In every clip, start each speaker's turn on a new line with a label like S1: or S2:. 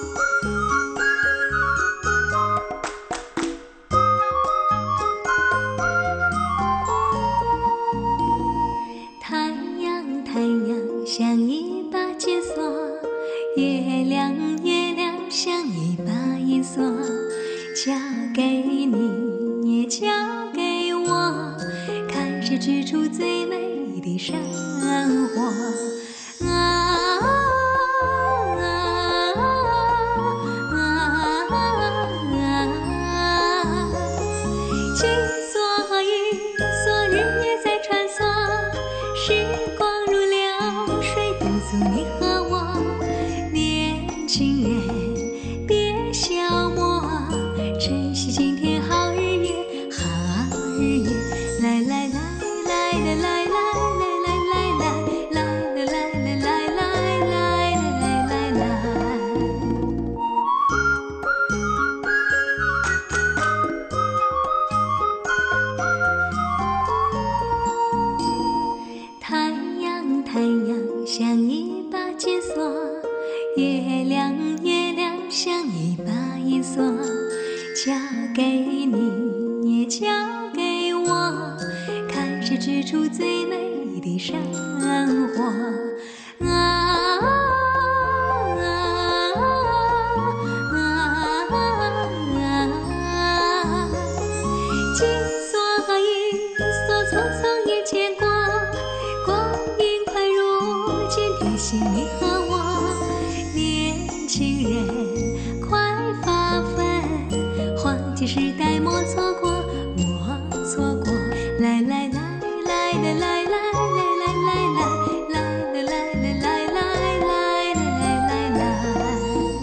S1: 太阳，太阳像一把金锁，月亮，月亮像一把银锁，交给你，也交给我，看谁织出最美的生活。金锁银锁，日夜在穿梭，时光如流水，督促你和我。年轻人别消磨，珍惜今天好日月，好日月。来来来来来来来来来来来来来来来来来来来。太阳，太阳像一把金锁，月亮，月亮像一把银锁，交给你，也交给我，看谁织出最美的生活。金锁银锁，匆匆也见过，光阴快如剪贴心你和我。年轻人快发奋，黄金时代莫错过，莫错过。来来来来来来来来来来来来来来来来来来来。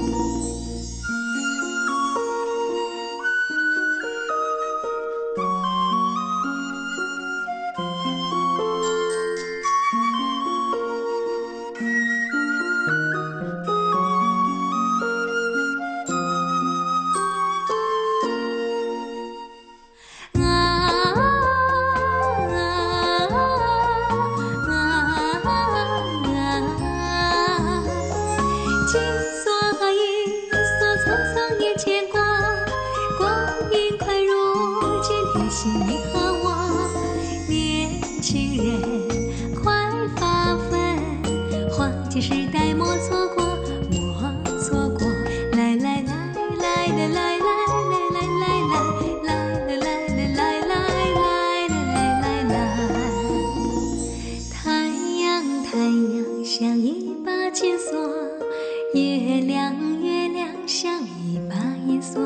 S1: 金锁银锁，匆匆也见过，光阴快如剪贴心你和我。年轻人快发奋，黄金时代莫错过，莫错过。来来来来来来来来来来来来来来来来来。太阳，太阳像一把金锁，月亮，月亮像一把银锁，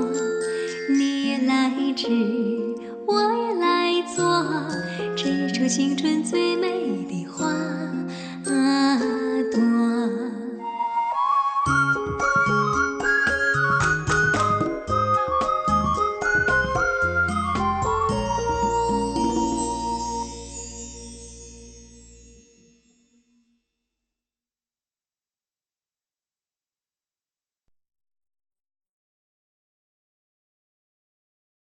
S1: 你也来织，我也来做，织出青春最